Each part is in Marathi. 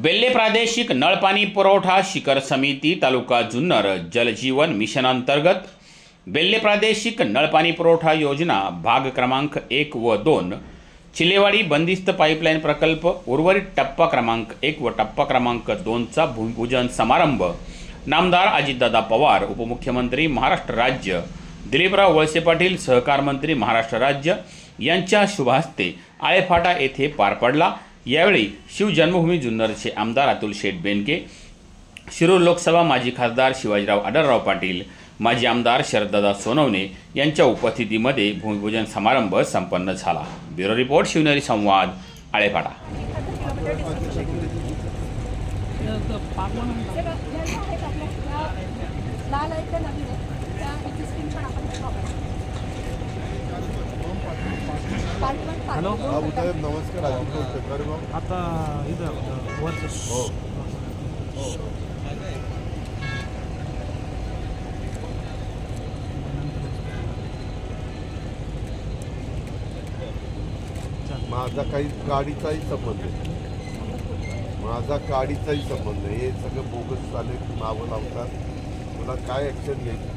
बेल्ले प्रादेशिक नळपाणी पुरवठा शिखर समिती तालुका जुन्नर जलजीवन मिशन अंतर्गत बेल्ले प्रादेशिक नळपाणी पुरवठा योजना भाग क्रमांक 1 व 2 चिलेवाडी बंदिस्त पाईपलाईन प्रकल्प उर्वरित टप्पा क्रमांक 1 व टप्पा क्रमांक 2 चा भूमिपूजन समारंभ नामदार अजितदादा पवार, उपमुख्यमंत्री महाराष्ट्र राज्य, दिलीपराव वळसे पाटील, सहकार मंत्री महाराष्ट्र राज्य यांच्या शुभ हस्ते आळेफाटा येथे पार पडला। यावेळी शिवजन्मभूमी जुन्नरचे आमदार अतुल शेठ बेनके, शिरूर लोकसभा माजी खासदार शिवाजीराव आढळराव पाटील, माजी आमदार शरददादा सोनवणे यांच्या उपस्थितीमध्ये भूमिपूजन समारंभ संपन्न झाला। ब्युरो रिपोर्ट, शिवनेरी संवाद, आळेफाटा। हॅलो नमस्कार। आता इथं वरचं माझा काही गाडीचाही संबंध नाही, माझा गाडीचाही संबंध नाही। हे सगळं बोगस चाले नावं लावतात, तुला काय ॲक्शन घ्यायची?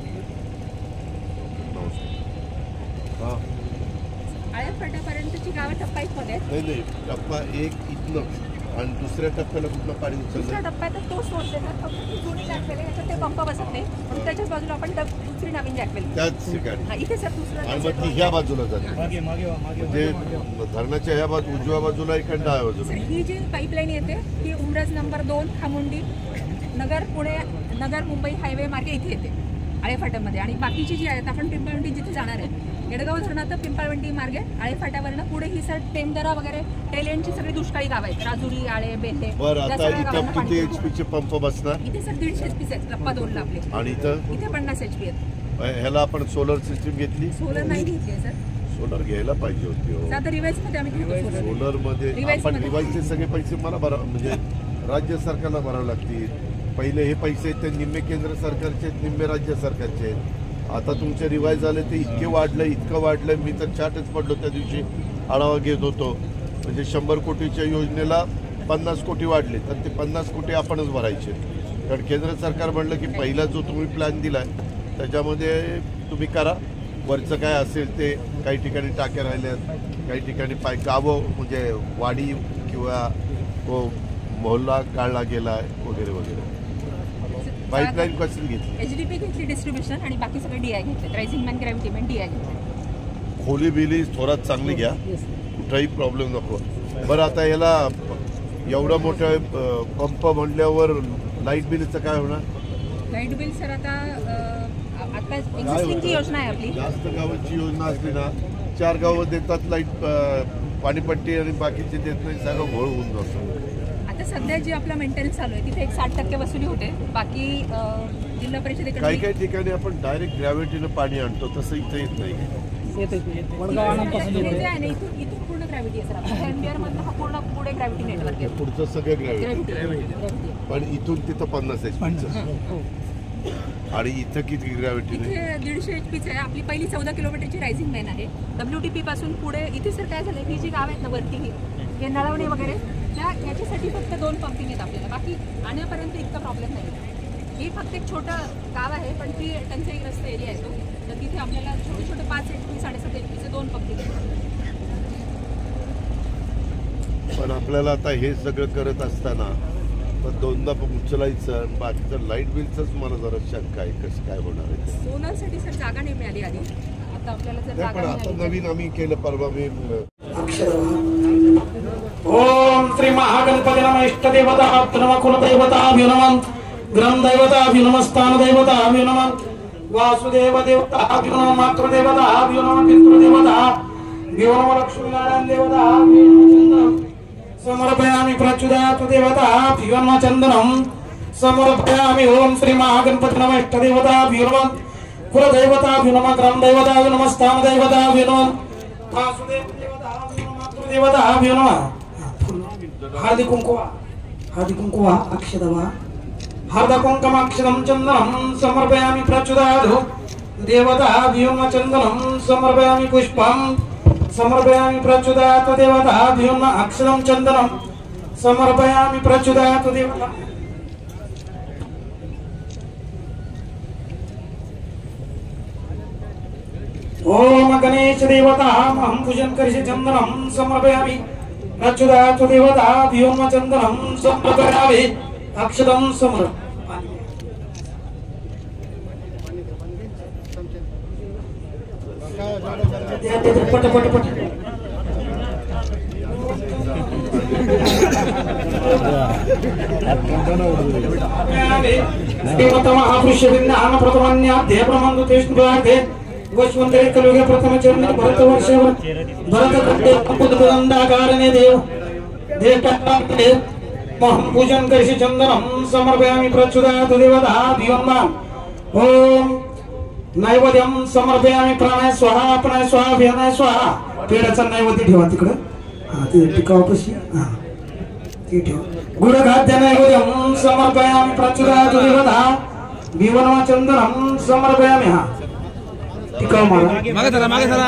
हां, आळेफाट्यापर्यंतची गावं टप्पा 1 मध्ये नाही, टप्पा 1 इथनं आणि दुसऱ्या टप्प्याला कुठलं पाणी उचललं? दुसऱ्या टप्प्यात तो सोर्स देतात, फक्त ती जुनी जॅकवेल याच्यात ते पंप बसत नाही, पण त्याच्याच बाजूला आपण दुसरी नवीन जॅकवेल त्याच ठिकाणी इथे सर दुसरं आणि मग ती ह्या बाजूला जाते, म्हणजे धरणाच्या ह्या बाजू उजव्या बाजूला एक डाव्या बाजूला। ही जी पाईपलाईन येते ती उमरज नंबर 2 खामुंडी नगर पुणे नगर मुंबई हायवे मार्गे इथे येते आळेफाट्यामध्ये, आणि बाकीची जी आहेत आपण पिंपळवंडी जिथे जाणार आहे येडगाव धरणात पिंपळवंडी मार्गे आळेफाट्यावरनं पुढे ही सर टेमदरा वगैरे टेलेंटची सगळी दुष्काळी गाव आहेत, राजुरी, आळे, बेल्ले। बरं, आता इथं किती एचपीचे पंप बसणार? इथे सर 150 एचपी आहेत, टप्पा 2 ला आपले, आणि इथे 50 एचपी आहेत। ह्याला आपण सोलर सिस्टीम घेतली? सोलर नाही घेतली सर, सोलर घ्यायला पाहिजे होती। आता रिवाइज मध्ये आम्ही घेतो सोलर मध्ये आपण रिवाइजचे सगळे पैसे मला भरा, म्हणजे राज्य सरकारला भरावे लागतील। पहिले हे पैसे ते निम्मे केंद्र सरकारचे, निम्मे राज्य सरकारचे आहेत। आता तुमचे रिवाइज झाले ते इतके वाढलं, इतकं वाढलं, मी तर चाटच पडलो त्या दिवशी, आढावा घेत होतो। म्हणजे 100 कोटीच्या योजनेला 50 कोटी वाढले, तर ते 50 कोटी आपणच भरायचे, कारण केंद्र सरकार म्हणलं की पहिला जो तुम्ही प्लॅन दिलाय त्याच्यामध्ये तुम्ही करा, वरचं काय असेल ते। काही ठिकाणी टाक्या राहिल्यात, काही ठिकाणी गावं म्हणजे वाडी किंवा तो मोहल्ला काढला गेला वगैरे वगैरे। पाईपलाईन कसली घेतली? एचडीपी घेतली डिस्ट्रीब्युशन, आणि बाकी सगळे डीआय घेतले, rising main gravity main DI घेतले। खोली बिली थोरात चांगली घ्या, कुठलाही प्रॉब्लेम नको। बरं, आता याला एवढं मोठं पंप म्हणल्यावर लाईट बिलचं काय होणार? लाईट बिल सर आता एक्झिस्टिंगची योजना आहे आपली, जास्त गावाची योजना असली ना 4 गावं देतात लाईट, पाणीपट्टी, आणि बाकीचे देत नाही, सगळं घोळ होऊन जातो। आता सध्या जी आपला मेंटेनन्स चालू आहे तिथे एक 60% वसुली होते, बाकी जिल्हा परिषदेकडे काही काही ठिकाणी आपण डायरेक्ट ग्रॅव्हिटीनं पाणी आणतो, तसं इथं येत नाही। इथून पूर्ण ग्रॅव्हिटी आहे सर, आपल्या एनबीआर मधला हा पूर्ण पुढे ग्रॅव्हिटी नेटवर्क आहे, पुढचं सगळं ग्रॅव्हिटी, पण इथून तिथं 50 एचपीचं, आणि इथं किती ग्रॅव्हिटी? इथे 150 एचपीचं आहे। आपली पहिली 14 किलोमीटरची रायझिंग मॅन आहे, WTP पासून पुढे। इथे सर काय झालं, ही जी गाव आहेत ना वरती, हे नळवणे वगैरे, याच्यासाठी फक्त 2 पंपिंग आहेत आपल्याला, बाकी आणण्यापर्यंत इतका प्रॉब्लेम नाही। ही फक्त एक छोटं गाव आहे, पण ती टंचाईग्रस्त एरिया आहे तो, तर तिथे आपल्याला छोटे छोटे 5 एचपी 7.5 एचपीचे 2 पंपिंग आहेत। पण आपल्याला आता हे सगळं करत असताना पण 2दा उचलायचं, आणि बाकीचं लाईट बिलचंच मला जरा शंका आहे, कसं काय होणार आहे? सोलरसाठी सर जागा नाही मिळाली आधी, आता आपल्याला जर जागा पण आता नवीन आम्ही केलं परवा मी। ओम श्री महागणपती नमः। इष्टदेवताभ्यो नमः, कुलदेवताभ्यो नमः, ग्रामदैवताभ्यो नमः, स्थानदैवताभ्यो नमः, वासुदेव देवताभ्यो नमः, मातृदेवताभ्यो नमः, पितृदेवताभ्यो नमः, लक्ष्मीनारायण देवताभ्यो नमः। समर्पयामि प्रच्युतात् देवताभ्यो नमः चन्दनं समर्पयामि। ओम श्री महागणपती नमः। इष्टदेवताभ्यो नमः, कुलदेवताभ्यो नमः, ग्रामदैवताभ्यो नमः, स्थानदैवताभ्यो नमः, वासुदेव देवताभ्यो नमः, मातृदेवताभ्यो नमः। हार्दिक कुंकुवा अक्षदवा हार्दकुंकमाक्षदं चन्दनं समर्पयामि प्रच्युताधो देवताभ्यो नमः चन्दनं समर्पयामि पुष्पं समर्पयामि प्रच्युतात् देवताभ्यो नमः अक्षदं चन्दनं समर्पयामि प्रचोदयातु देवता ओम गणेश देवता अहं पूजन करिष्ये चंदनं समर्पयामि प्रचोदयातु देवता व्योम चंदनं समर्पयामि अक्षतं समर्पयामि पट पट पट देवता महापुरुष विज्ञान प्रथमान्याध्याय प्रमाण तेष्णुभागे वैश्वंतरे कलयुगे प्रथम चरण भरत वर्षवर भरत कंपुदंडाकारणे देव देवताते महं पूजन करिष्ये चंदनं समर्पयामि प्रचोदयातु देवता धियं ओम नैवेद्यम समर्पयामि प्राणाय स्वाहा अपनाय स्वाहा व्यानाय स्वाहा पेडाचा नैवेद्य ठेवा तिकडे हा ते टिकावपशी हा ते ठेवा गुड खाद्य नैवेद्यम समर्पयामि प्रचोदयातु देवता विवनवा चंदनं समर्पयामि हा टिकाव मागे चला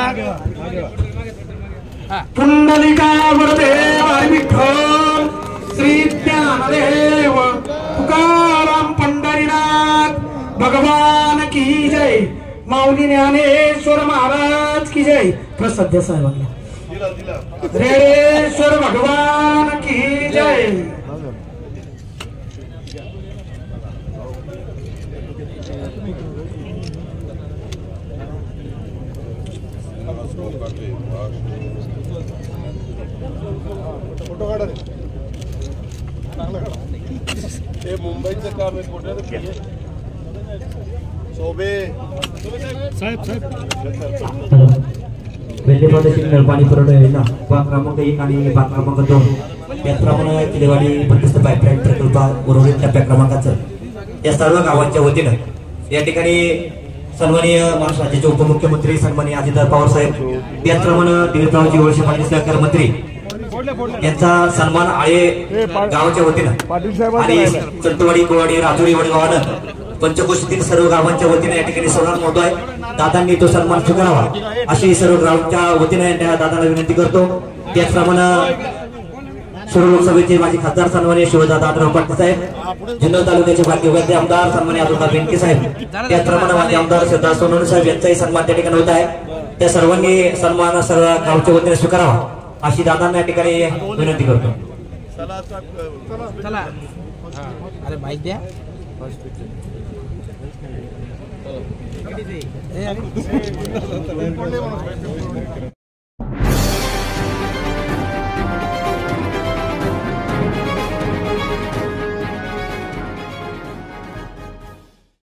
पुंडलिका वरदे हरी विठ्ठल श्री ज्ञानदेव तुकाराम पंढरीनाथ भगवान की जय माऊली ज्ञानेश्वर महाराज की जय प्रसद्य साहेबांना रेडेश्वर भगवान की जय फोटो काढा ते मुंबईचं काम आहे फोटो शोभे वेल्हे प्रादेशिक नळपाणी पुरवठा योजना भाग क्रमांक 1 आणि भाग क्रमांक 2 त्याचप्रमाणे किलेवाडी बंदिस्त पाईपलाईन प्रकल्प उर्वरित टप्प्या क्रमांकाचं या सर्व गावांच्या वतीनं या ठिकाणी सन्माननीय महाराष्ट्र राज्याचे उपमुख्यमंत्री सन्माननीय अजितदादा पवार साहेब त्याचप्रमाणे देवेंद्ररावजी वळसे पाटील सहकार मंत्री यांचा सन्मान आळे गावाच्या वतीनं आणि चंतवाडी कोवाडी राजुरी वडगावानं पंचकोशीतील सर्व गावांच्या वतीने या ठिकाणी सन्मान होतो आहे दादांनी तो सन्मान स्वीकारावा अशी सर्व गावांच्या वतीने दादांना विनंती करतो त्याचप्रमाणे शिरूर लोकसभेचे माजी खासदार सन्माननीय शिवदादा आदराव पाटील साहेब जुन्नर तालुक्याचे भाग्यवादी आमदार सन्माननीय अतुलदादा बेनके साहेब त्याचप्रमाणे माजी आमदार श्रद्धा सोनवणे साहेब यांचाही सन्मान त्या ठिकाणी होत आहे त्या सर्वांनी सन्मान सर्व गावच्या वतीने स्वीकारावा अशी दादांना या ठिकाणी विनंती करतो चला अरे बाईक द्या